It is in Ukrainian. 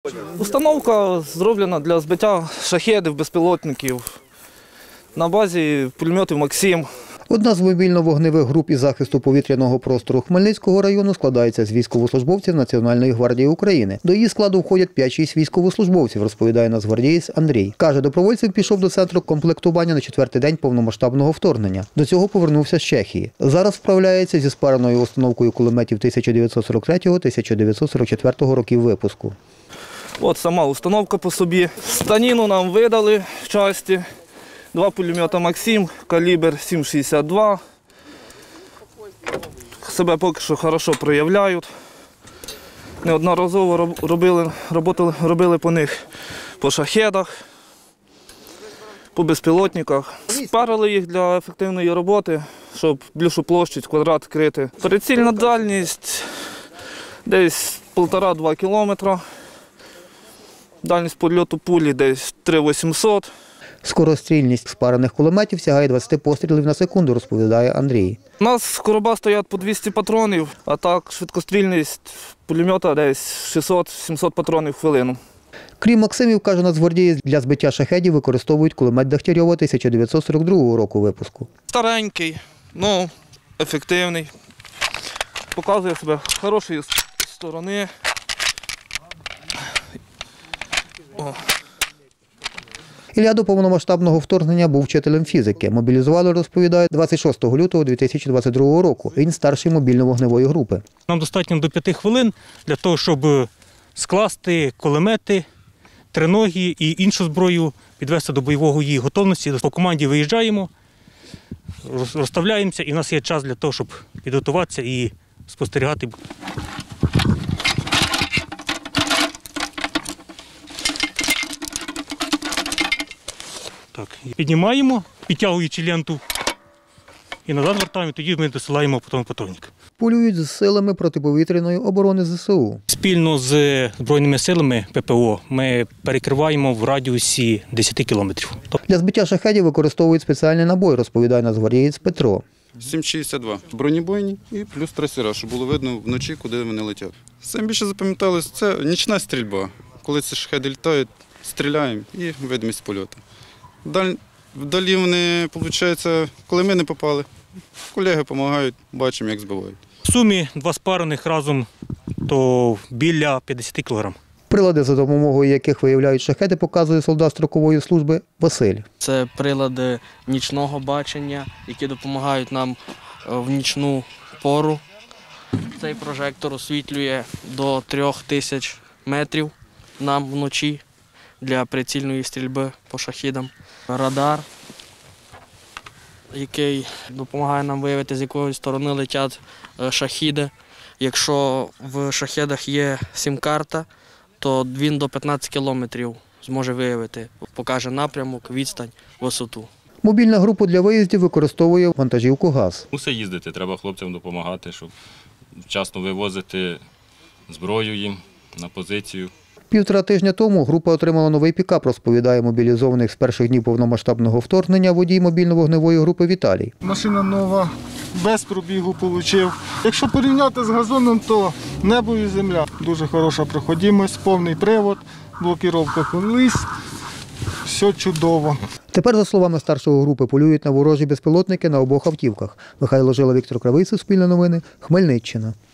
Установка зроблена для збиття шахедів, безпілотників на базі пулеметів «Максим». Одна з мобільно-вогневих груп із захисту повітряного простору Хмельницького району складається з військовослужбовців Національної гвардії України. До її складу входять 5-6 військовослужбовців, розповідає нацгвардієць Андрій. Каже, добровольцем пішов до центру комплектування на 4-й день повномасштабного вторгнення. До цього повернувся з Чехії. Зараз вправляється зі спареною установкою кулеметів 1943-1944 років випуску. От сама установка по собі. Станину нам видали в часті. 2 пулемета «Максим», калібр 7,62. Себе поки що хорошо проявляють. Неодноразово робили по них по шахедах, по безпілотниках. Спарили їх для ефективної роботи, щоб більшу площадь, квадрат крити. Прицільна дальність десь 1,5-2 кілометра. Дальність польоту пулі десь 3,800. Скорострільність спарених кулеметів сягає 20 пострілів на секунду, розповідає Андрій. У нас короба стоять по 200 патронів, а так швидкострільність пулемета десь 600-700 патронів в хвилину. Крім «Максимів», каже нацгвардієць, для збиття шахедів використовують кулемет Дегтярьова 1942 року випуску. Старенький, ефективний, показує себе з хорошої сторони. Ілля до повномасштабного вторгнення був вчителем фізики. Мобілізували, розповідає, 26 лютого 2022 року. Він старший мобільно-вогневої групи. Нам достатньо до 5 хвилин для того, щоб скласти кулемети, триногі і іншу зброю, підвести до бойової її готовності. По команді виїжджаємо, розставляємося, і в нас є час для того, щоб підготуватися і спостерігати. Так, піднімаємо, підтягуючи ленту, і назад вертаємо, тоді ми досилаємо потім патронник. Полюють з силами протиповітряної оборони ЗСУ. Спільно з Збройними силами ППО ми перекриваємо в радіусі 10 кілометрів. Для збиття шахедів використовують спеціальний набой, розповідає нацгвардієць Петро. 7,62. Бронебойні і плюс трасера, щоб було видно вночі, куди вони летять. Саме більше запам'яталось, це нічна стрільба. Коли ці шахеди літають, стріляємо і видимість польоту. Вдалі вони, виходить, коли ми не попали, колеги допомагають, бачимо, як збивають. В сумі 2 спарених разом то біля 50 кілограм. Прилади, за допомогою яких виявляють шахеди, показує солдат строкової служби Василь. Це прилади нічного бачення, які допомагають нам в нічну пору. Цей прожектор освітлює до 3000 метрів нам вночі для прицільної стрільби по шахідам. Радар, який допомагає нам виявити, з якої сторони летять шахіди. Якщо в шахедах є сім-карта, то він до 15 кілометрів зможе виявити, покаже напрямок, відстань, висоту. Мобільна група для виїздів використовує вантажівку ГАЗ. Мусить їздити, треба хлопцям допомагати, щоб вчасно вивозити зброю їм на позицію. 1,5 тижня тому група отримала новий пікап, розповідає мобілізованих з перших днів повномасштабного вторгнення водій мобільно-вогневої групи Віталій. Машина нова, без пробігу отримав. Якщо порівняти з газоном, то небо і земля. Дуже хороша проходимость, повний привод, блокіровка колись, все чудово. Тепер, за словами старшого групи, полюють на ворожі безпілотники на обох автівках. Михайло Жила, Віктор Кравий, Суспільне новини, Хмельниччина.